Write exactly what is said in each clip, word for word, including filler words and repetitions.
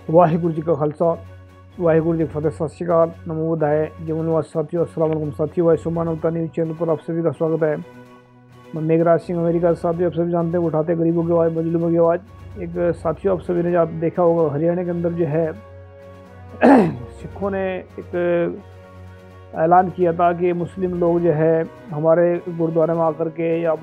वाहिगुरु जी का खालसा वाहिगुरु जी की फतेह। सत श्री अकाल, नमो बुद्धाय। जमुनवास साथियों, अस्सलाम वालेकुम साथियों। वाइस मानवता न्यूज़ चैनल पर आप सभी का स्वागत है। मैं मेघराज सिंह अमेरिका से। साथियों, आप सभी जानते हैं उठाते गरीबों की आवाज़, मजलूमों की आवाज़। एक साथियों, आप सभी ने आप देखा होगा हरियाणा के अंदर जो है सिखों ने एक ऐलान किया था कि मुस्लिम लोग जो है हमारे गुरुद्वारे में आकर के या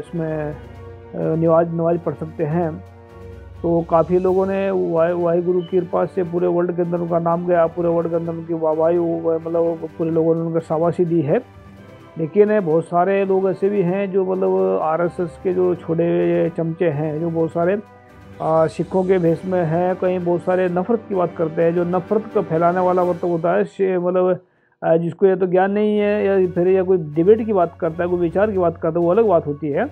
इसमें नमाज नमाज पढ़ सकते हैं। तो काफ़ी लोगों ने वाहिगुरु की कृपा से पूरे वर्ल्ड के अंदर उनका नाम गया, पूरे वर्ल्ड के अंदर उनकी वाहवाही, मतलब पूरे लोगों ने उनका शाबाशी दी है। लेकिन बहुत सारे लोग ऐसे भी हैं जो मतलब आरएसएस के जो छोटे चमचे हैं, जो बहुत सारे सिखों के भेष में हैं। कहीं बहुत सारे नफ़रत की बात करते हैं, जो नफ़रत को फैलाने वाला मतलब होता है, मतलब जिसको ये तो ज्ञान नहीं है या फिर या कोई डिबेट की बात करता है, कोई विचार की बात करता है, वो अलग बात होती है।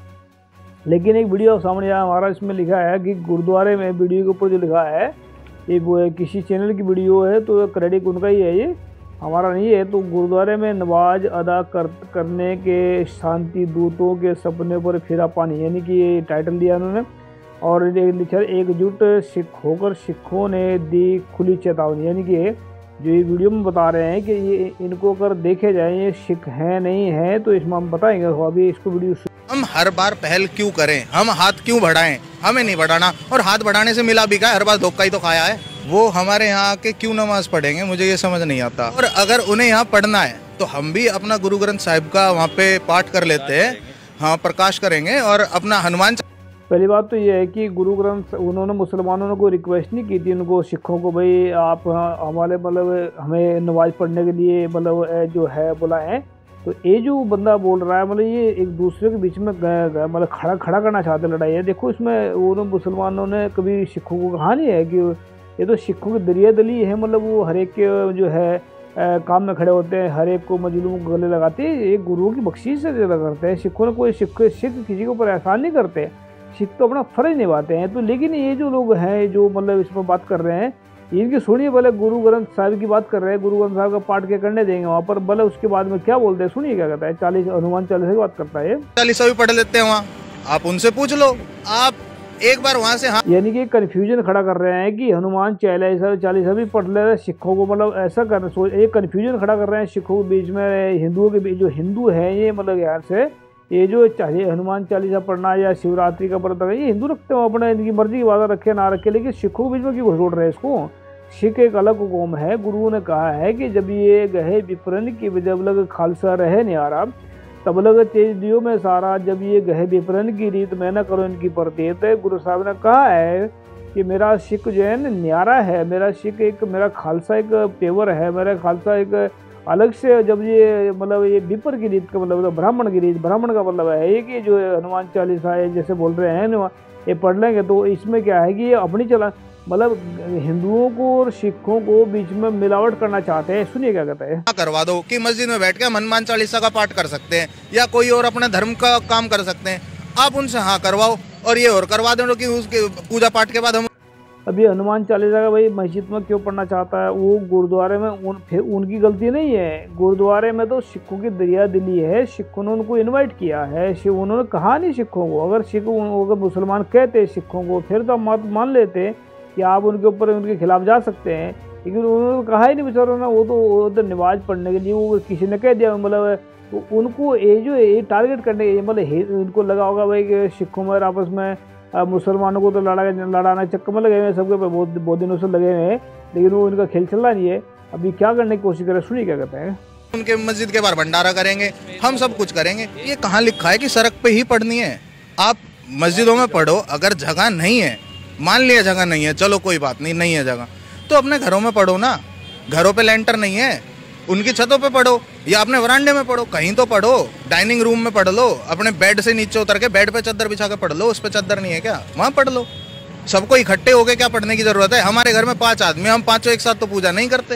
लेकिन एक वीडियो सामने आया हमारा, इसमें लिखा है कि गुरुद्वारे में, वीडियो के ऊपर जो लिखा है ये वो किसी चैनल की वीडियो है, तो क्रेडिट उनका ही है, ये हमारा नहीं है। तो गुरुद्वारे में नमाज अदा कर करने के शांति दूतों के सपने पर फिरा पानी, यानी कि ये टाइटल दिया उन्होंने। और लिखा एकजुट सिख होकर सिखों ने दी खुली चेतावनी, यानी कि जो ये वीडियो में बता रहे हैं कि ये इनको अगर देखे जाए ये सिख हैं नहीं है, तो इसमें हम बताएंगे। अभी इसको वीडियो हम हर बार पहल क्यों करें, हम हाथ क्यों बढ़ाएं, हमें नहीं बढ़ाना। और हाथ बढ़ाने से मिला भी क्या, हर बार धोखा ही तो खाया है। वो हमारे यहाँ आके क्यों नमाज पढ़ेंगे, मुझे ये समझ नहीं आता। और अगर उन्हें यहाँ पढ़ना है तो हम भी अपना गुरु ग्रंथ साहिब का वहाँ पे पाठ कर लेते हैं, हाँ प्रकाश करेंगे और अपना हनुमान। पहली बात तो ये है कि गुरु ग्रंथ, उन्होंने मुसलमानों ने कोई रिक्वेस्ट नहीं की थी उनको, सिखों को, भाई आप हमारे मतलब हमें नमाज पढ़ने के लिए मतलब जो है बुलाएं। तो ये जो बंदा बोल रहा है, मतलब ये एक दूसरे के बीच में मतलब खड़ा खड़ा करना चाहते लड़ाई है। देखो इसमें उन्होंने मुसलमानों ने कभी सिखों को कहा नहीं है कि ये तो सिखों की दरिया दली है, मतलब वो हर एक के जो है आ, काम में खड़े होते हैं, हर एक को मजलूम को गले लगाते हैं, एक गुरुओं की बख्शीश से ज़्यादा करते हैं। सिखों ने कोई सिख सिख किसी के ऊपर एहसान नहीं करते, सिख तो अपना फ़र्ज निभाते हैं। तो लेकिन ये जो लोग हैं जो मतलब इस पर बात कर रहे हैं, इनकी सुनिए। भले गुरु ग्रंथ साहिब की बात कर रहे हैं, गुरु ग्रंथ साहिब का पाठ के करने देंगे वहाँ पर, भले उसके बाद में क्या बोलते हैं सुनिए क्या कहता है। चालीस हनुमान चालीसा की बात करता है, चालीसा भी पढ़ लेते हैं वहाँ, आप उनसे पूछ लो, आप एक बार वहाँ से। हाँ, यानी कि कन्फ्यूजन खड़ा कर रहे हैं कि हनुमान चालीसा चालीसा भी पढ़ ले रहे सिखों को, मतलब ऐसा कर सोच एक कन्फ्यूजन खड़ा कर रहे हैं सिखों के बीच में, हिंदुओं के बीच। जो हिंदू है ये मतलब यहाँ से ये जो चाहिए हनुमान चालीसा पढ़ना या शिवरात्रि का व्रत है, ये हिंदू रखते हो, अपने इनकी मर्जी की बात रखे ना रखे, लेकिन सिखों के बीच में क्यों घोड़ रहे हैं इसको। सिख एक अलग कौम है। गुरुओं ने कहा है कि जब ये गहे विपरन की, जब लग खालसा रहे न्यारा तब लग तेज दियो में सारा, जब ये गहे विपरन की रीत मैं न करो इनकी प्रतीत। गुरु साहब ने कहा है कि मेरा सिख जो है न न्यारा है, मेरा सिख एक, मेरा खालसा एक पेवर है, मेरा खालसा एक अलग से। जब ये मतलब ये विपर की रीत का मतलब ब्राह्मण की रीत, ब्राह्मण का मतलब है ये कि जो हनुमान चालीसा है जैसे बोल रहे हैं ये पढ़ लेंगे, तो इसमें क्या है कि ये अपनी चला मतलब हिंदुओं को और सिखों को बीच में मिलावट करना चाहते हैं। सुनिए क्या कहता है। करवा दो कि मस्जिद में बैठ के हनुमान चालीसा का पाठ कर सकते हैं या कोई और अपने धर्म का काम कर सकते हैं, आप उनसे हाँ करवाओ और ये और करवा दो कि उसके पूजा पाठ के बाद हम। अभी हनुमान चालीसा का भाई मस्जिद में क्यों पढ़ना चाहता है वो, गुरुद्वारे में उन, फिर उनकी गलती नहीं है। गुरुद्वारे में तो सिखों की दरिया दिली है, सिखों ने उनको इनवाइट किया है, उन्होंने कहा नहीं सिखों को। अगर सिख अगर मुसलमान कहते सिखों को फिर तो हम मान लेते कि आप उनके ऊपर उनके खिलाफ जा सकते हैं, लेकिन उन्होंने कहा ही नहीं बेचारों ने। वो तो उधर नमाज पढ़ने के लिए वो किसी ने कह दिया, मतलब तो उनको ये जो ये टारगेट करने मतलब उनको लगा होगा भाई कि सिखों में आपस में मुसलमानों को तो लड़ा लड़ाना चक्कर में लगे हुए हैं, सबके बहुत बहुत दिनों से लगे हुए हैं, लेकिन वो उनका खेल चल रहा नहीं है। अभी क्या करने की कोशिश करे, सुनिए क्या कहते हैं। उनके मस्जिद के बाहर भंडारा करेंगे, हम सब कुछ करेंगे। ये कहाँ लिखा है कि सड़क पे ही पढ़नी है? आप मस्जिदों में पढ़ो, अगर जगह नहीं है, मान लिया जगह नहीं है, चलो कोई बात नहीं, नहीं है जगह, तो अपने घरों में पढ़ो ना। घरों पे लेंटर नहीं है, उनकी छतों पे पढ़ो या अपने वरांडे में पढ़ो, कहीं तो पढ़ो। डाइनिंग रूम में पढ़ लो, अपने बेड से नीचे उतर के बेड पे चादर बिछा के पढ़ लो, उस पे चादर नहीं है क्या, वहाँ पढ़ लो। सबको इकट्ठे होके क्या पढ़ने की जरूरत है? हमारे घर में पांच आदमी, हम पांचों एक साथ तो पूजा नहीं करते,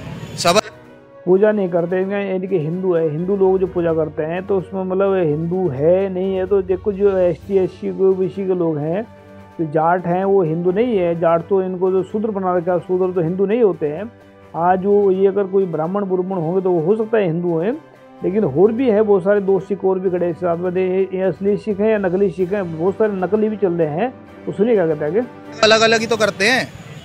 सब पूजा नहीं करते। यानी कि हिंदू है, हिंदू लोग जो पूजा करते हैं तो उसमें मतलब हिंदू है नहीं है। तो देखो जो S T S C OBC के लोग हैं, तो जाट हैं, वो हिंदू नहीं है। जाट तो इनको जो शूद्र बना रखा है, शूद्र तो हिंदू नहीं होते हैं। आज जो ये अगर कोई ब्राह्मण ब्राह्मण होंगे तो वो हो सकता है हिंदू हैं, लेकिन और भी है बहुत सारे दोस्त सिख और भी खड़े साथ में। ये असली सिख हैं या नकली सिख हैं, बहुत सारे नकली भी चल रहे हैं। तो सुनिए क्या कहते हैं, अलग अलग ही तो करते हैं।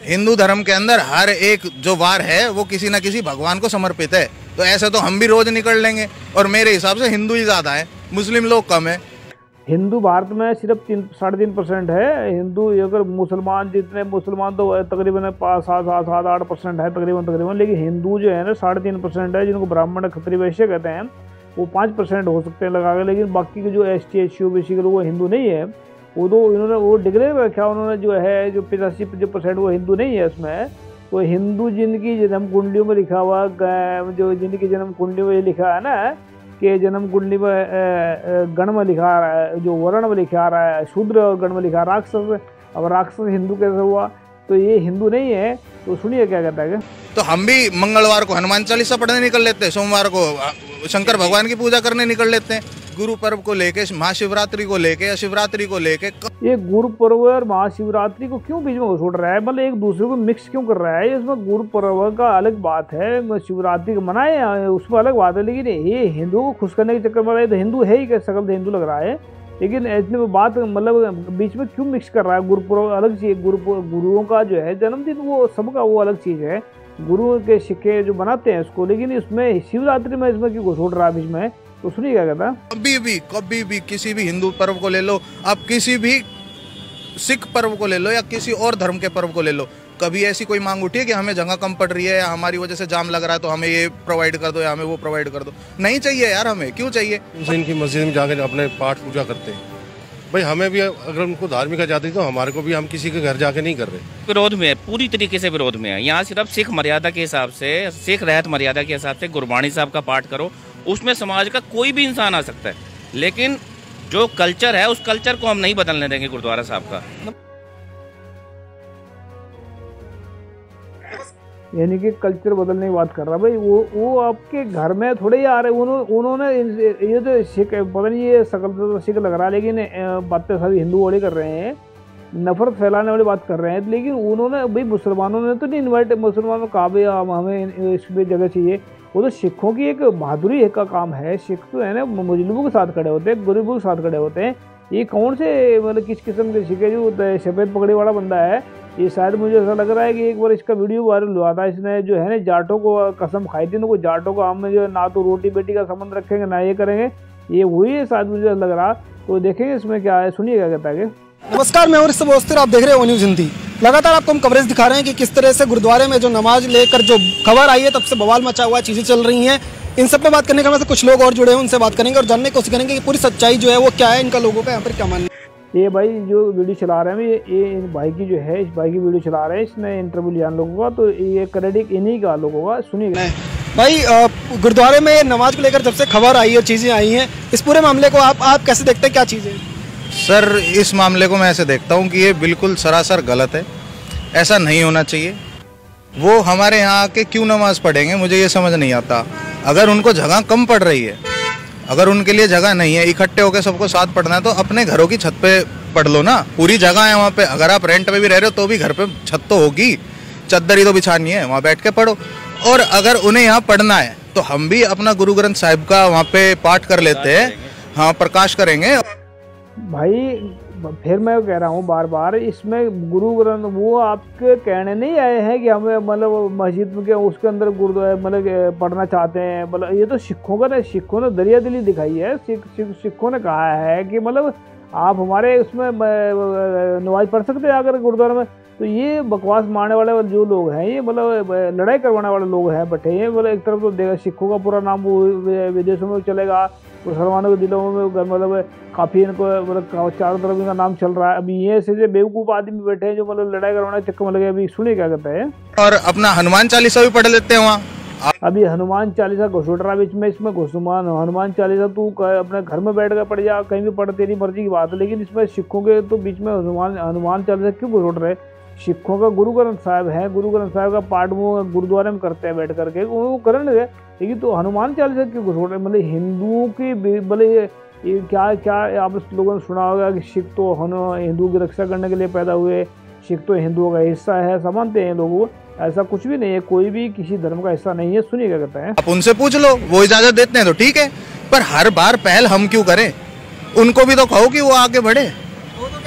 हिंदू धर्म के अंदर हर एक जो वार है वो किसी ना किसी भगवान को समर्पित है, तो ऐसे तो हम भी रोज निकल लेंगे। और मेरे हिसाब से हिंदू ही ज्यादा है, मुस्लिम लोग कम है। हिंदू भारत में सिर्फ तीन साढ़े तीन परसेंट है हिंदू। अगर मुसलमान जितने मुसलमान तो तकरीबन पाँच सात सात सात आठ परसेंट है तकरीबन तकरीबन लेकिन हिंदू जो है ना साढ़े तीन परसेंट है, जिनको ब्राह्मण क्षत्रिय वैश्य कहते हैं, वो पाँच परसेंट हो सकते हैं लगा के। लेकिन बाकी के जो S T S C O B C के लोग वो हिंदू नहीं है। वो तो इन्होंने वो डिक्लेयर रखा उन्होंने जो है जो पिचासी जो परसेंट वो हिंदू नहीं है उसमें। तो हिंदू जिनकी जन्म कुंडलियों में लिखा हुआ जो जिनकी जन्म कुंडलियों में लिखा है ना कि जन्म कुंडली में गण में लिखा रहा है, जो वर्ण में लिखा रहा है शूद्र और गण में लिखा राक्षस। अब राक्षस हिंदू कैसे हुआ? तो ये हिंदू नहीं है। तो सुनिए क्या कहता है। तो हम भी मंगलवार को हनुमान चालीसा पढ़ने निकल लेते हैं, सोमवार को शंकर भगवान की पूजा करने निकल लेते हैं, गुरु पर्व को लेके, महाशिवरात्रि को लेके या शिवरात्रि को लेके। ये गुरु पर्व और महाशिवरात्रि को क्यों बीच में घुसोड़ रहा है? मतलब एक दूसरे को मिक्स क्यों कर रहा है? इसमें गुरु पर्व का अलग बात है, शिवरात्रि को मनाए उसमें अलग बात है, लेकिन ये हिंदुओं को खुश करने के चक्कर में रहे तो हिंदू है ही क्या? सकल हिंदू लग रहा है, लेकिन इसमें बात मतलब बीच में क्यों मिक्स कर रहा है? गुरुपुरब अलग चीज, गुरु गुरुओं का जो है जन्मदिन वो सबका वो अलग चीज है, गुरु के सिक्के जो बनाते हैं उसको, लेकिन इसमें शिवरात्रि में इसमें क्यों घुसोड़ रहा है बीच में? तो सुनिए क्या कहता है। कभी भी कभी भी किसी भी हिंदू पर्व को ले लो, आप किसी भी सिख पर्व को ले लो या किसी और धर्म के पर्व को ले लो, कभी ऐसी कोई मांग उठी है कि हमें जगह कम पड़ रही है या हमारी वजह से जाम लग रहा है तो हमें ये प्रोवाइड कर दो या हमें वो प्रोवाइड कर दो? नहीं चाहिए यार, हमें क्यों चाहिए? इनकी मस्जिद में जाकर अपने पाठ पूजा करते हैं भाई, हमें भी अगर उनको धार्मिक आजादी तो हमारे को भी, हम किसी के घर जाके नहीं कर रहे। विरोध में है, पूरी तरीके से विरोध में है। यहाँ सिर्फ सिख मर्यादा के हिसाब से, सिख रहत मर्यादा के हिसाब से गुरबाणी साहब का पाठ करो, उसमें समाज का कोई भी इंसान आ सकता है, लेकिन जो कल्चर है उस कल्चर को हम नहीं बदलने देंगे गुरुद्वारा साहब का। यानी कि कल्चर बदलने की बात कर रहा भाई, वो वो आपके घर में थोड़े ही आ रहे। उन्होंने उन्होंने ये तो सिख पता नहीं ये सकल तो सिख लग रहा है, लेकिन बातें सभी हिंदू वाले कर रहे हैं, नफरत फैलाने वाली बात कर रहे हैं। लेकिन उन्होंने भाई मुसलमानों ने तो नहीं इन्वाइट, मुसलमानों कहा भाई हमें इसमें जगह चाहिए। वो तो सिखों की एक बहादुरी का काम है। सिख तो है ना मुस्लिमों के साथ खड़े होते हैं, गरीबों के साथ खड़े होते हैं। ये कौन से मतलब किस किस्म के सिख है जो सफ़ेद पगड़ी वाला बंदा है? ये शायद मुझे ऐसा लग रहा है कि एक बार इसका वीडियो वायरल हुआ था, इसने जो है ना जाटों को कसम खाई थी, उनको जाटों को हम जो ना तो रोटी बेटी का संबंध रखेंगे ना ये करेंगे, ये वही है शायद मुझे लग रहा। तो देखेंगे इसमें क्या है, सुनिए क्या कहता है। नमस्कार, मैं हूं बोस्तर, आप देख रहे हो न्यूज हिंदी। लगातार आपको हम कवरेज दिखा रहे हैं कि किस तरह से गुरुद्वारे में जो नमाज लेकर जो खबर आई है तब से बवाल मचा हुआ है, चीजें चल रही हैं। इन सब पे बात करने के बाद कुछ लोग और जुड़े हैं, उनसे बात करेंगे और जानने की कोशिश करेंगे कि पूरी सच्चाई जो है वो क्या है, इनका लोगों का यहाँ पर क्या मानना है। ये भाई जो वीडियो चला रहे हैं, ये ये इन भाई की जो है, इस भाई की वीडियो चला रहे हैं, इसने इंटरव्यू लिया लोगों का, तो ये क्रेडिट इन्हीं का लोगों का। सुनिए भाई, गुरुद्वारे में नमाज को लेकर जब से खबर आई है, चीजें आई हैं, इस पूरे मामले को आप आप कैसे देखते हैं, क्या चीजें? सर, इस मामले को मैं ऐसे देखता हूँ कि ये बिल्कुल सरासर गलत है, ऐसा नहीं होना चाहिए। वो हमारे यहाँ आके क्यों नमाज पढ़ेंगे, मुझे ये समझ नहीं आता। अगर उनको जगह कम पड़ रही है, अगर उनके लिए जगह नहीं है इकट्ठे होकर सबको साथ पढ़ना है, तो अपने घरों की छत पे पढ़ लो ना, पूरी जगह है वहाँ पे। अगर आप रेंट पे भी रह रहे हो तो भी घर पे छत तो होगी, चद्दर ही तो बिछानी है, वहाँ बैठ के पढ़ो। और अगर उन्हें यहाँ पढ़ना है तो हम भी अपना गुरु ग्रंथ साहिब का वहाँ पे पाठ कर लेते हैं, हाँ प्रकाश करेंगे। भाई फिर मैं कह रहा हूँ बार बार, इसमें गुरु ग्रंथ वो आपके कहने नहीं आए हैं कि हमें मतलब मस्जिद में क्या उसके अंदर गुरुद्वारा मतलब पढ़ना चाहते हैं। मतलब ये तो सिखों का ना, सिखों ने दरिया दिली दिखाई है। सिख सिखों ने कहा है कि मतलब आप हमारे उसमें नमाज पढ़ सकते हैं अगर गुरुद्वारा में। तो ये बकवास मारने वाले जो लोग हैं, ये मतलब लड़ाई करवाने वाले लोग हैं बैठे हैं। मतलब एक तरफ तो देखा सिखों का पूरा नाम विदेशों में चलेगा, मुसलमानों के दिलों में मतलब काफ़ी इनको मतलब चारों तरफ इनका नाम चल रहा है। अभी ये ऐसे बेवकूफ़ आदमी बैठे हैं जो मतलब लड़ाई करवाने के चक्कर में लगे। अभी सुनिए क्या कहते हैं। और अपना हनुमान चालीसा भी पढ़ लेते हैं वहाँ। अभी हनुमान चालीसा घुसोट रहा बीच में, इसमें घुसमान हनुमान चालीसा तू अपने घर में बैठ कर पढ़ जा, कहीं भी पढ़, तेरी मर्जी की बात है। लेकिन इसमें सिखों के तो बीच में हनुमान हनुमान चालीसा क्यों घुसोट रहे? सिखों का गुरु ग्रंथ साहिब है, गुरु ग्रंथ साहिब का पाठ वो गुरुद्वारे में करते हैं बैठ करके, वो करने लगे। लेकिन तो हनुमान चालीसा क्यों घुसोट रहे? मतलब हिंदुओं की भले ये क्या क्या आप लोगों ने सुना होगा कि सिख तो हिंदुओं की रक्षा करने के लिए पैदा हुए, सिख तो हिंदुओं का हिस्सा है, समझते हैं लोगों। ऐसा कुछ भी नहीं है, कोई भी किसी धर्म का हिस्सा नहीं है। सुनिए क्या कहते हैं। आप उनसे पूछ लो, वो इजाजत देते हैं तो ठीक है, पर हर बार पहल हम क्यों करें? उनको भी तो कहो कि वो आगे बढ़े। वो तो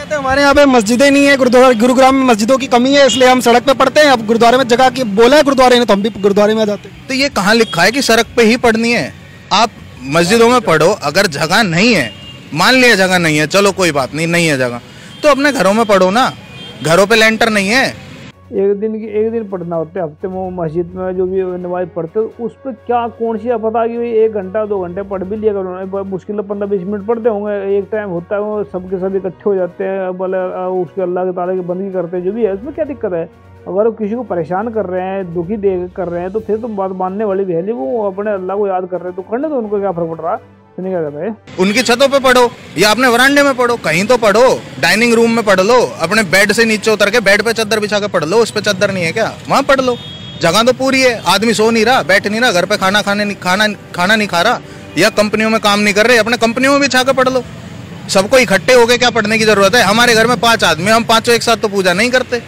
कहते हैं हमारे यहाँ पे मस्जिदें नहीं है, गुरुद्वारा गुरुग्राम में मस्जिदों की कमी है, इसलिए हम सड़क पे पढ़ते हैं। अब गुरुद्वारे में जगह की बोला है गुरुद्वारे ने, तो हम भी गुरुद्वारे में आ जाते हैं। तो ये कहाँ लिखा है कि सड़क पे ही पढ़नी है? आप मस्जिदों में पढ़ो, अगर जगह नहीं है, मान लिया जगह नहीं है, चलो कोई बात नहीं, नहीं है जगह, तो अपने घरों में पढ़ो ना। घरों पे लेंटर नहीं है, एक दिन की एक दिन पढ़ना होता है हफ्ते में, मस्जिद में जो भी नमाज पढ़ते हो उस पर क्या कौन सी पता कि भाई एक घंटा दो घंटे पढ़ भी लिया करो, मुश्किल पंद्रह बीस मिनट पढ़ते होंगे। एक टाइम होता है वो सबके सब इकट्ठे हो जाते हैं, बोले उसके अल्लाह के ताला की बंदगी करते हैं, जो भी है उसमें क्या दिक्कत है? अगर वो किसी को परेशान कर रहे हैं, दुखी दे कर रहे हैं, तो फिर तो बात मानने वाली भी है नहीं, वो अपने अल्लाह को याद कर रहे हैं तो करने तो उनको क्या फर्क पड़ रहा है? क्या कहता है? उनकी छतों पे पढ़ो या अपने वरांडे में पढ़ो, कहीं तो पढ़ो, डाइनिंग रूम में पढ़ लो, अपने बेड से नीचे उतर के बेड पे चादर बिछा के पढ़ लो, उस पे चादर नहीं है क्या, वहां पढ़ लो। जगह तो पूरी है, आदमी सो नहीं रहा, बैठ नहीं रहा, घर पे खाना खाने खाना खाना नहीं खा रहा, या कंपनियों में काम नहीं कर रहे, अपने कंपनियों में बिछा के पढ़ लो। सबको इकट्ठे हो गए क्या पढ़ने की जरूरत है? हमारे घर में पांच आदमी, हम पांचों एक साथ तो पूजा नहीं करते,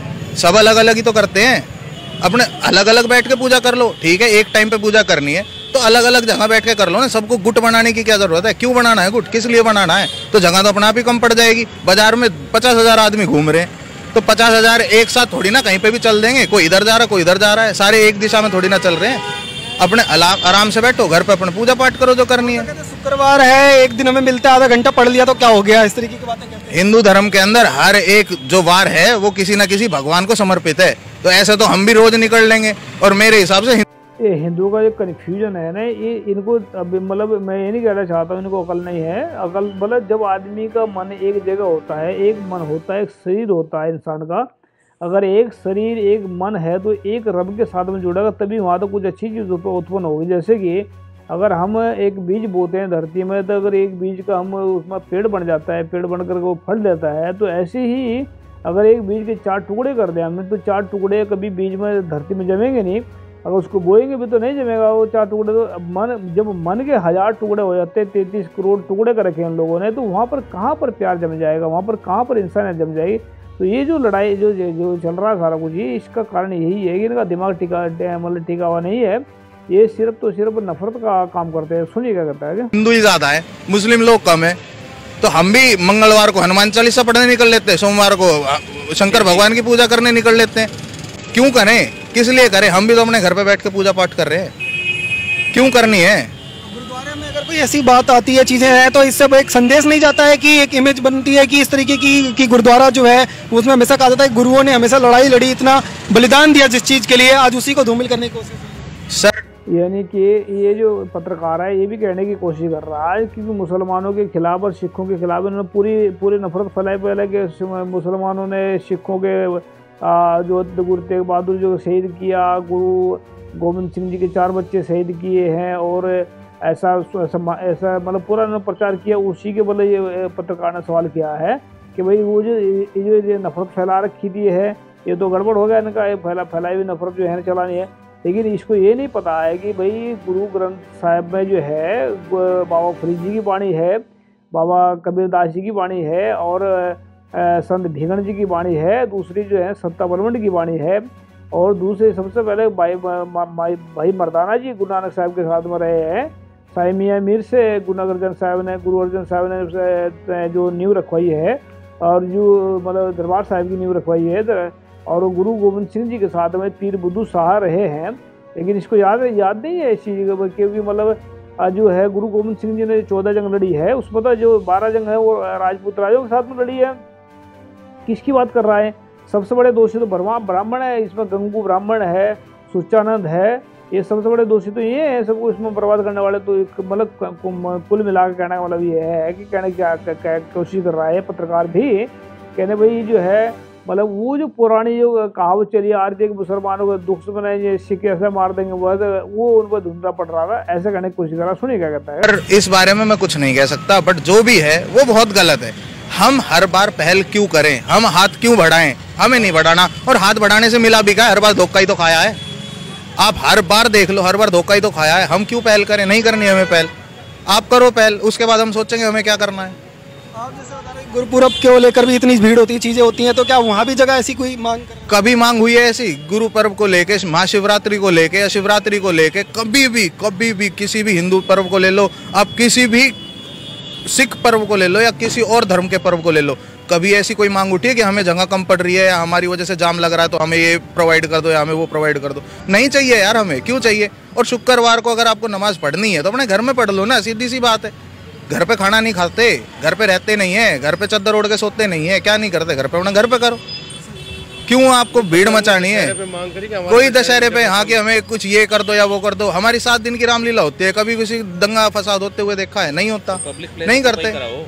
सब अलग अलग ही तो करते हैं। अपने अलग अलग बैठ के पूजा कर लो, ठीक है, एक टाइम पे पूजा करनी है तो अलग अलग जगह बैठ के कर लो ना। सबको गुट बनाने की क्या जरूरत है? क्यों बनाना है गुट? किस लिए बनाना है? तो जगह तो अपना आप ही कम पड़ जाएगी। बाजार में पचास हजार आदमी घूम रहे हैं, तो पचास हजार एक साथ थोड़ी ना कहीं पे भी चल देंगे, कोई इधर जा रहा है कोई इधर जा रहा है, सारे एक दिशा में थोड़ी ना चल रहे हैं। अपने आराम से बैठो, घर पे अपने पूजा पाठ करो जो करनी है। शुक्रवार है, एक दिन हमें मिलता है, आधा घंटा पढ़ लिया तो क्या हो गया, इस तरीके की बातें कहते हैं। हिंदू धर्म के अंदर हर एक जो वार है वो किसी न किसी भगवान को समर्पित है, तो ऐसे तो हम भी रोज निकल लेंगे। और मेरे हिसाब से ये हिंदुओं का जो कन्फ्यूजन है ना, ये इनको मतलब मैं ये नहीं कहना चाहता हूँ इनको अकल नहीं है। अकल मतलब जब आदमी का मन एक जगह होता है, एक मन होता है, एक शरीर होता है इंसान का, अगर एक शरीर एक मन है तो एक रब के साथ में जुड़ेगा, तभी वहाँ तो कुछ अच्छी चीज़ उत्पन्न होगी। जैसे कि अगर हम एक बीज बोते हैं धरती में, तो अगर एक बीज का हम उसमें पेड़ बन जाता है, पेड़ बन कर वो फल देता है, तो ऐसे ही अगर एक बीज के चार टुकड़े कर दें हमने, तो चार टुकड़े कभी बीज में धरती में जमेंगे नहीं, अगर उसको बोएंगे भी तो नहीं जमेगा वो चार टुकड़े। तो मन जब मन के हजार टुकड़े हो जाते हैं, तैंतीस करोड़ टुकड़े कर रखे हैं उन लोगों ने, तो वहाँ पर कहाँ पर प्यार जम जाएगा, वहाँ पर कहाँ पर इंसानियत जम जाएगी? तो ये जो लड़ाई जो जो चल रहा है सारा कुछ, ये इसका कारण यही है कि इनका दिमाग टिका मतलब टिका हुआ नहीं है, ये सिर्फ तो सिर्फ नफरत का काम करते हैं। सुनिए क्या करता है। हिंदू ही ज्यादा है, मुस्लिम लोग कम है, तो हम भी मंगलवार को हनुमान चालीसा पढ़ने निकल लेते हैं, सोमवार को शंकर भगवान की पूजा करने निकल लेते हैं। क्यों करें, किस लिए करें? हम भी तो अपने घर पे बैठ के पूजा पाठ कर रहे हैं, क्यों करनी है? गुरुद्वारे में अगर कोई ऐसी बात आती है, चीजें हैं, तो इससे एक संदेश नहीं जाता है कि एक इमेज बनती है कि इस तरीके की कि गुरुद्वारा जो है उसमें हमेशा कहा जाता है गुरुओं ने हमेशा लड़ाई लड़ी, इतना बलिदान दिया जिस चीज के लिए, आज उसी को धूमिल करने की कोशिश। सर यानी कि ये जो पत्रकार है ये भी कहने की कोशिश कर रहा है कि मुसलमानों के खिलाफ और सिखों के खिलाफ इन्होंने पूरी पूरी नफरत फैलाई। पहले कि मुसलमानों ने सिखों के जो गुरु तेग बहादुर जो शहीद किया, गुरु गोविंद सिंह जी के चार बच्चे शहीद किए हैं, और ऐसा ऐसा मतलब पूरा इन्होंने प्रचार किया। उसी के मतलब ये पत्रकार ने सवाल किया है कि भाई वो जो ये नफरत फैला रखी थी है, ये तो गड़बड़ हो गया इनका, ये फैला फैलाई हुई नफरत जो है चलानी है। लेकिन इसको ये नहीं पता है कि भाई गुरु ग्रंथ साहिब में जो है बाबा फरीद जी की वाणी है, बाबा कबीरदास जी की वाणी है, और संत भीगण जी की वाणी है, दूसरी जो है सत्ता बलवंड की वाणी है, और दूसरे सबसे पहले भाई भाई मर्दाना जी गुरु नानक साहब के साथ में रहे हैं। साई मियां मीर से गुरु अर्जन साहब ने गुरु अर्जन साहब ने जो नींव रखवाई है, और जो मतलब दरबार साहिब की नींव रखवाई है, और गुरु गोविंद सिंह जी के साथ में पीर बुद्धू शाह रहे हैं। लेकिन इसको याद याद नहीं है इस चीज़ को, क्योंकि मतलब जो है गुरु गोविंद सिंह जी ने चौदह जंग लड़ी है, उसमें तो जो बारह जंग है वो राजपूत राजों के साथ में लड़ी है। किसकी बात कर रहा है? सबसे बड़े दोषी तो बर्मा ब्राह्मण है, इसमें गंगू ब्राह्मण है, सुचानंद है, ये सबसे बड़े दोषी तो ये है। सबको इसमें बर्बाद करने वाले तो मतलब कुल मिला के कहने का मतलब ये है कि कहने की कोशिश कर रहा है पत्रकार भी, कहने भाई जो है मतलब वो जो पुरानी जो कहावत चली आ रही थी कि मुसलमानों को दुख सुनाएंगे, सिख ऐसे मार देंगे, वो उन पर धुंधला पड़ रहा था, ऐसे कहने की कोशिश कर रहा। सुनिए क्या कहता है। सर इस बारे में मैं कुछ नहीं कह सकता, बट जो भी है वो बहुत गलत है। हम हर बार पहल क्यों करें, हम हाथ क्यों बढ़ाएं? हमें नहीं बढ़ाना, और हाथ बढ़ाने से मिला भी क्या? हर बार धोखा ही तो खाया है। आप हर बार देख लो, हर बार धोखा ही तो खाया है। हम क्यों पहल करें? नहीं करनी हमें पहल, आप करो पहल, उसके बाद हम सोचेंगे हमें क्या करना है। आप जैसे बता रहे गुरुपुरब को लेकर भी इतनी भीड़ होती है, चीजें होती हैं, तो क्या वहाँ भी जगह ऐसी कोई मांग कर? कभी मांग हुई है ऐसी? गुरु पर्व को लेके, महाशिवरात्रि को लेके या शिवरात्रि को लेके कभी भी कभी भी किसी भी हिंदू पर्व को ले लो, आप किसी भी सिख पर्व को ले लो या किसी और धर्म के पर्व को ले लो, कभी ऐसी कोई मांग उठी है कि हमें जगह कम पड़ रही है या हमारी वजह से जाम लग रहा है तो हमें ये प्रोवाइड कर दो या हमें वो प्रोवाइड कर दो? नहीं चाहिए यार, हमें क्यों चाहिए? और शुक्रवार को अगर आपको नमाज पढ़नी है तो अपने घर में पढ़ लो ना, सीधी सी बात है। घर पे खाना नहीं खाते, घर पे रहते नहीं है, घर पे चद्दर ओढ़ के सोते नहीं है, क्या नहीं करते घर पे? अपने घर पे करो, क्यों आपको भीड़ मचानी है? कोई दशहरे पे हाँ कि हमें कुछ ये कर दो या वो कर दो। हमारी सात दिन की रामलीला होती है, कभी किसी दंगा फसाद होते हुए देखा है? नहीं होता, नहीं करते।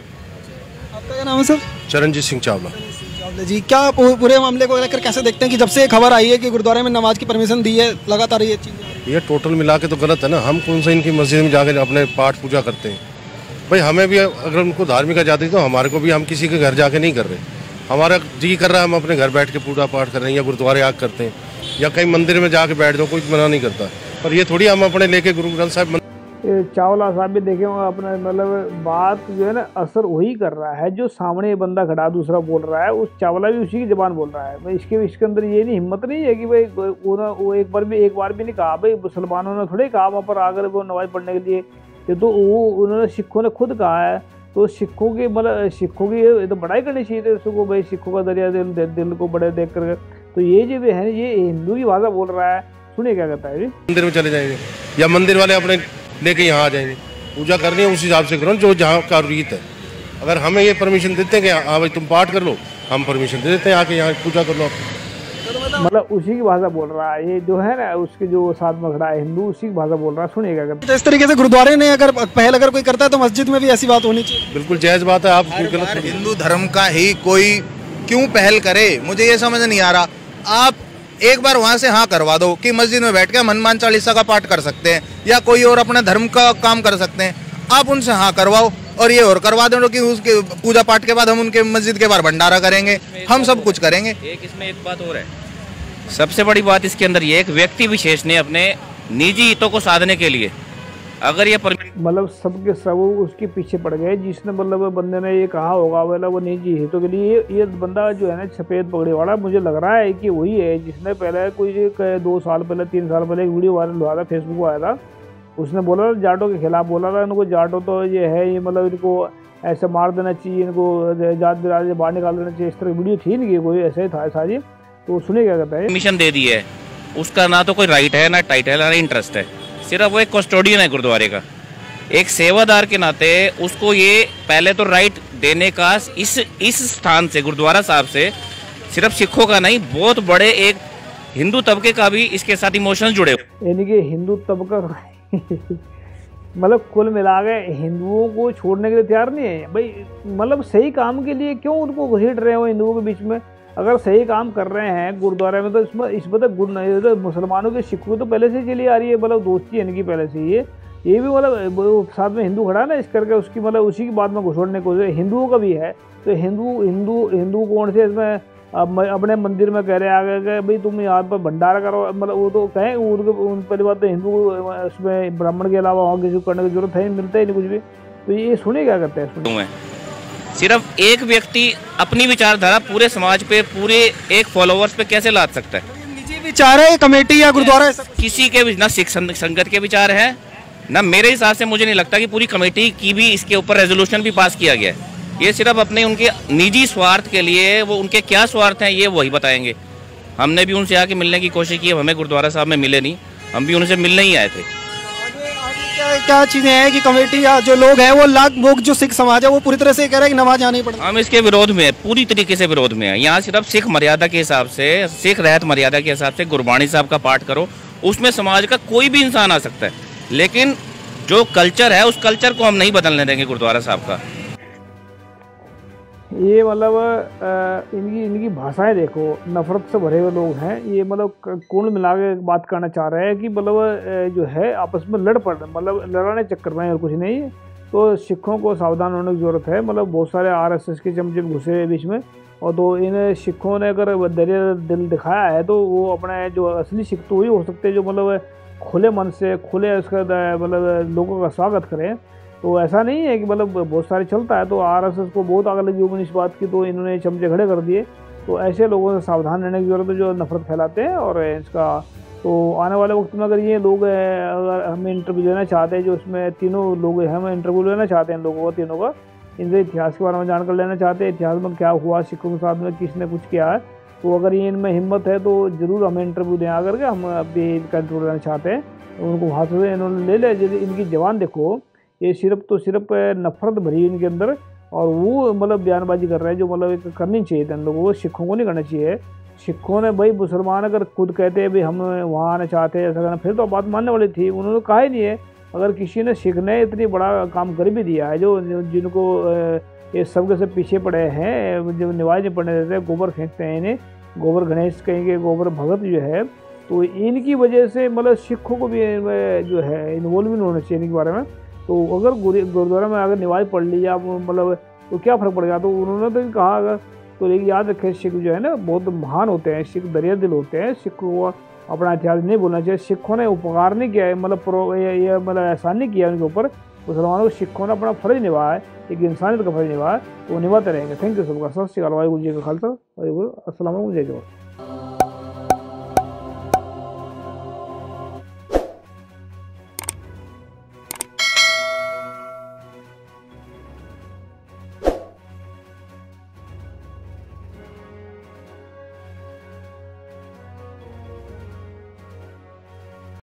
आपका क्या नाम है सर? चरणजीत सिंह चावला। चावला जी, क्या पू- पूरे मामले को लेकर कैसे देखते हैं कि जब से खबर आई है कि गुरुद्वारे में नमाज की परमिशन दी है, लगातार ये चीज़? ये टोटल मिला के तो गलत है ना। हम कौन सा इनकी मस्जिद में जाकर अपने पाठ पूजा करते हैं? भाई हमें भी अगर उनको धार्मिक आज़ादी तो हमारे को भी, हम किसी के घर जाके नहीं कर रहे। हमारा जी कर रहा है, हम अपने घर बैठ के पूजा पाठ कर रहे हैं या गुरुद्वारे आग करते हैं या कहीं मंदिर में जाके बैठ जाओ, कोई मना नहीं करता। पर ये थोड़ी हम अपने लेके गुरु ग्रंथ साहब चावला साहब भी देखे होंगे अपने, मतलब बात जो है ना असर वही कर रहा है जो सामने बंदा खड़ा दूसरा बोल रहा है, उस चावला भी उसी की जबान बोल रहा है। भाई इसके इसके अंदर ये नहीं हिम्मत नहीं है कि भाई वो ना वो एक बार भी एक बार भी नहीं कहा। भाई मुसलमानों ने थोड़े कहा वहाँ पर आकर वो नमाज पढ़ने के लिए, ये तो वो उन्होंने सिखों ने खुद कहा है। तो सिखों की मतलब सिखों की ये तो बड़ाई करनी चाहिए थी उसको, भाई सिखों का दरिया दिल दिल को बड़े देख कर। तो ये जो भी है ये हिंदू की भाषा बोल रहा है, सुनिए क्या कहता है। मंदिर में चले जाएंगे या मंदिर वाले अपने लेके यहाँ आ जाएंगे, पूजा करनी है उस हिसाब से करो जो जहाँ का रीत है। अगर हमें ये परमिशन देते हैं कि हाँ भाई तुम पाठ कर लो, हम परमिशन दे देते हैं आके यहाँ पूजा कर लो। मतलब उसी की भाषा बोल रहा है ये जो है ना, उसके जो साथ में खड़ा है हिंदू, उसी की भाषा बोल रहा है। सुनिएगा अगर तो इस तरीके से गुरुद्वारे ने अगर पहल अगर कोई करता है तो मस्जिद में भी ऐसी बात होनी चाहिए। बिल्कुल जायज़ बात है। आप गलत हिंदू धर्म का ही कोई क्यों पहल करे, मुझे ये समझ नहीं आ रहा। आप एक बार वहाँ से हाँ करवा दो कि मस्जिद में बैठ के हनुमान चालीसा का पाठ कर सकते हैं या कोई और अपने धर्म का काम कर सकते हैं, आप उनसे हाँ करवाओ। और ये और करवा दो कि उसके पूजा पाठ के बाद हम उनके मस्जिद के बाहर भंडारा करेंगे, हम सब कुछ करेंगे। एक इसमें एक बात और है, सबसे बड़ी बात इसके अंदर ये, एक व्यक्ति विशेष ने अपने निजी हितों को साधने के लिए अगर ये मतलब सबके सब उसके पीछे पड़ गए, जिसने मतलब बंदे ने ये कहा होगा मतलब वो निजी हितों के लिए। ये बंदा जो है ना सफेद पगड़ी वाला, मुझे लग रहा है कि वही है जिसने पहले कोई दो साल पहले तीन साल पहले एक वीडियो वायरल हुआ था, फेसबुक पर आया था। उसने बोला था जाटों के खिलाफ बोला था, इनको जाटो तो ये है, ये मतलब इनको ऐसे मार देना चाहिए, इनको जात बिरादरी बाहर निकाल देना चाहिए, इस तरह की वीडियो थी इनकी, कोई ऐसा ही था सारी। तो सुनिए क्या कहता है। मिशन दे दी है, उसका ना तो कोई राइट है ना टाइटल है ना इंटरेस्ट है, सिर्फ वो एक कस्टोडियन है गुरुद्वारे का, एक सेवादार के नाते उसको ये पहले तो राइट देने का इस इस स्थान से, गुरुद्वारा साहब से, सिर्फ सिखों का नहीं बहुत बड़े एक हिंदू तबके का भी इसके साथ इमोशंस जुड़े हुए। यानी कि हिंदू तबका मतलब कुल मिला के हिंदुओं को छोड़ने के लिए तैयार नहीं है भाई। मतलब सही काम के लिए क्यों उनको घसीट रहे हो हिंदुओं के बीच में? अगर सही काम कर रहे हैं गुरुद्वारे में तो इसमें इसमें तो गुड नहीं, तो मुसलमानों के सिखों तो पहले से चली आ रही है, मतलब दोस्ती है इनकी पहले से। ये ये भी मतलब साथ में हिंदू खड़ा है ना इस करके, उसकी मतलब उसी की बात में घुसोड़ने को हिंदुओं का भी है। तो हिंदू हिंदू हिंदू कौन से इसमें अपने मंदिर में कह रहे आगे कि भाई तुम यहाँ पर भंडारा करो, मतलब वो तो कहें उन पहली बात तो हिंदू उसमें ब्राह्मण के अलावा वहाँ किसी करने की जरूरत है, मिलता ही नहीं कुछ भी। तो ये सुने क्या करते हैं? सुने सिर्फ एक व्यक्ति अपनी विचारधारा पूरे समाज पे, पूरे एक फॉलोअर्स पे कैसे लाद सकता है? निजी विचार है कमेटी या गुरुद्वारा, किसी के भी ना सिख संगत के विचार है ना, मेरे हिसाब से मुझे नहीं लगता कि पूरी कमेटी की भी इसके ऊपर रेजोल्यूशन भी पास किया गया है। ये सिर्फ अपने उनके निजी स्वार्थ के लिए, वो उनके क्या स्वार्थ हैं ये वही बताएंगे। हमने भी उनसे आके मिलने की कोशिश की, हमें गुरुद्वारा साहब में मिले नहीं, हम भी उनसे मिलने ही आए थे। क्या क्या चीजें हैं कि कमेटी या जो लोग हैं वो लाख लोग जो सिख समाज है वो पूरी तरह से कह रहा है कि नमाज यहाँ नहीं पढ़ना? हम इसके विरोध में है, पूरी तरीके से विरोध में है। यहाँ सिर्फ सिख मर्यादा के हिसाब से, सिख रहत मर्यादा के हिसाब से गुरबाणी साहब का पाठ करो, उसमें समाज का कोई भी इंसान आ सकता है, लेकिन जो कल्चर है उस कल्चर को हम नहीं बदलने देंगे गुरुद्वारा साहब का। ये मतलब इनकी इनकी भाषाएं देखो, नफरत से भरे हुए लोग हैं ये। मतलब कौन मिला के बात करना चाह रहे हैं कि मतलब जो है आपस में लड़ पड़ रहे, मतलब लड़ाने चक्कर में और कुछ नहीं। तो सिखों को सावधान होने की ज़रूरत है। मतलब बहुत सारे आरएसएस के चमचे घुसे बीच में, और तो इन सिखों ने अगर दरिया दिल दिखाया है तो वो अपने जो असली सिख तो वही हो सकते हैं जो मतलब खुले मन से खुले उसका मतलब लोगों का स्वागत करें। तो ऐसा नहीं है कि मतलब बहुत सारे चलता है तो आरएसएस को बहुत आग लगी होगी इस बात की, तो इन्होंने चमचे खड़े कर दिए। तो ऐसे लोगों से सावधान रहने की ज़रूरत है जो नफरत फैलाते हैं। और इसका तो आने वाले वक्त में अगर ये लोग अगर हमें इंटरव्यू लेना चाहते हैं, जो इसमें तीनों लोग हैं, हम इंटरव्यू लेना चाहते हैं लोगों का तीनों का, इनसे इतिहास के बारे में जानकर लेना चाहते हैं, इतिहास में क्या हुआ, सिखों के साथ में किसने कुछ किया है, तो अगर ये इनमें हिम्मत है तो ज़रूर हमें इंटरव्यू दें आकर के। हम अभी इनका इंटरव्यू लेना चाहते हैं, उनको वहाँ से इन्होंने ले ले। जैसे इनकी जवान देखो, ये सिर्फ तो सिर्फ नफरत भरी है इनके अंदर, और वो मतलब बयानबाजी कर रहे हैं जो मतलब एक करनी चाहिए था इन लोगों को, सिखों को नहीं करना चाहिए। सिखों ने भाई, मुसलमान अगर खुद कहते हैं भाई हम वहाँ आना चाहते हैं ऐसा करना, फिर तो बात मानने वाली थी, उन्होंने कहा ही नहीं है। अगर किसी ने सिख ने इतनी बड़ा काम कर भी दिया है, जो जिनको ये सब से पीछे पड़े हैं, जो नमाज नहीं पढ़ने देते, गोबर फेंकते हैं इन्हें, गोबर गणेश कहेंगे, गोबर भगत जो है, तो इनकी वजह से मतलब सिखों को भी जो है इन्वॉल्व नहीं होना चाहिए इनके बारे में। तो अगर गुरुद्वारा में अगर नमाज पढ़ ली या मतलब तो क्या फ़र्क पड़ेगा। तो उन्होंने तो कहा अगर, तो लेकिन याद रखें सिख जो है ना बहुत महान होते हैं, सिख दरिया दिल होते हैं, सिखों को अपना इतिहास नहीं बोलना चाहिए। सिखों ने उपकार नहीं किया है, मतलब प्रो ये मतलब एहसान नहीं किया उनके ऊपर, मुसलमानों को सिखों ने अपना फ़र्ज निभाया है, एक इंसानियत का फ़र्ज निभाया, तो वो निभाते रहेंगे। थैंक यू सबका। सत श्री अकाल, वाहिगुरू जी का खालसा, वाहिगुरू, अस्सलाम वालेकुम, जय जोहर।